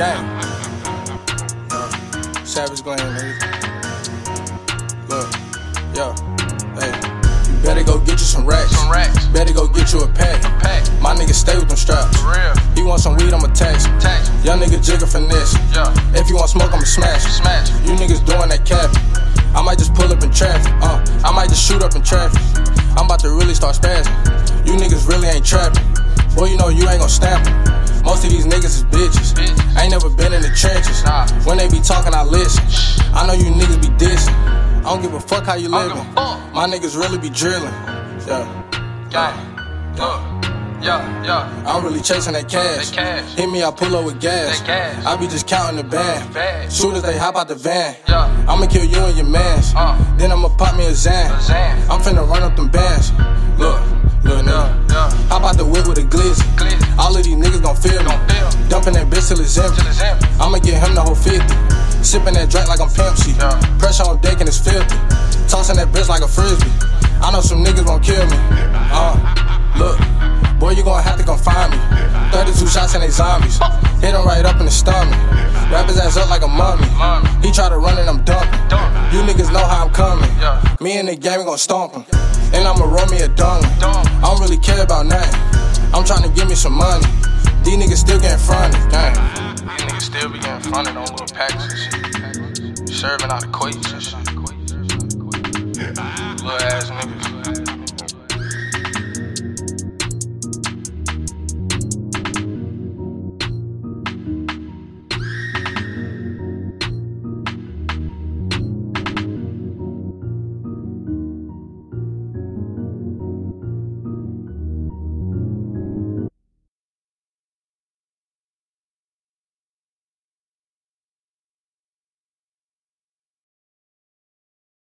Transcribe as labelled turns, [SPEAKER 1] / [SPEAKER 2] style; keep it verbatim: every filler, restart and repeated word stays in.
[SPEAKER 1] Gang. Uh, Savage Glenn, nigga. Look, yo, hey. You better go get you some racks.
[SPEAKER 2] Some racks.
[SPEAKER 1] Better go get you a pack.
[SPEAKER 2] A pack.
[SPEAKER 1] My nigga stay with them straps.
[SPEAKER 2] For real.
[SPEAKER 1] He want some weed, I'ma tax him.
[SPEAKER 2] Tax.
[SPEAKER 1] Young nigga jigger finesse.
[SPEAKER 2] Yeah.
[SPEAKER 1] If you want smoke, I'ma smash it.
[SPEAKER 2] Smash.
[SPEAKER 1] You niggas doing that cap. I might just pull up in traffic. Uh, I might just shoot up in traffic. I'm about to really start spazzing. You niggas really ain't trapping. Boy, you know you ain't gon' stamp it. Most of these niggas is bitches.
[SPEAKER 2] Bitch.
[SPEAKER 1] I ain't never been in the trenches.
[SPEAKER 2] Nah.
[SPEAKER 1] When they be talking, I listen. I know you niggas be dissing. I don't give a fuck how you
[SPEAKER 2] I don't
[SPEAKER 1] living.
[SPEAKER 2] give a fuck.
[SPEAKER 1] My niggas really be drilling. Yeah.
[SPEAKER 2] Gang. Look. Yeah, yeah.
[SPEAKER 1] I'm really chasing that cash.
[SPEAKER 2] That cash.
[SPEAKER 1] Hit me, I pull up with gas.
[SPEAKER 2] That gas.
[SPEAKER 1] I be just counting the band.
[SPEAKER 2] Bad.
[SPEAKER 1] Soon as they hop out the van,
[SPEAKER 2] Yeah.
[SPEAKER 1] I'ma kill you and your mans.
[SPEAKER 2] Uh.
[SPEAKER 1] Then I'ma pop me a Zan.
[SPEAKER 2] A Zan.
[SPEAKER 1] I'm finna run up them bands. Look, look nigga.
[SPEAKER 2] Yeah, yeah.
[SPEAKER 1] Hop out the whip with a glizzy.
[SPEAKER 2] Glizzy.
[SPEAKER 1] All of these niggas gon' feel me.
[SPEAKER 2] Gon' feel.
[SPEAKER 1] Dumping that bitch till it's empty.
[SPEAKER 2] Till it's empty.
[SPEAKER 1] I'ma get him the whole fifty. Sipping that drink like I'm Pepsi.
[SPEAKER 2] Yeah.
[SPEAKER 1] Pressure on deck and it's filthy. Tossing that bitch like a frisbee. I know some niggas gon' kill me. Uh, look, boy, you gon' have to come find me. thirty-two shots and they zombies. Hit him right up in the stomach. Wrap his ass up like a mummy.
[SPEAKER 2] Mummy.
[SPEAKER 1] He try to run and I'm dumping.
[SPEAKER 2] Dump.
[SPEAKER 1] You niggas know how I'm coming.
[SPEAKER 2] Yeah.
[SPEAKER 1] Me and the gang, we gon' stomp him. And I'ma roll me a dung.
[SPEAKER 2] Dump.
[SPEAKER 1] I don't really care about nothing. I'm trying to give me some money. These niggas still getting fronted. Gang.
[SPEAKER 2] These niggas still be getting fronted on little packs and shit. Serving out of quakes and shit. Little ass niggas.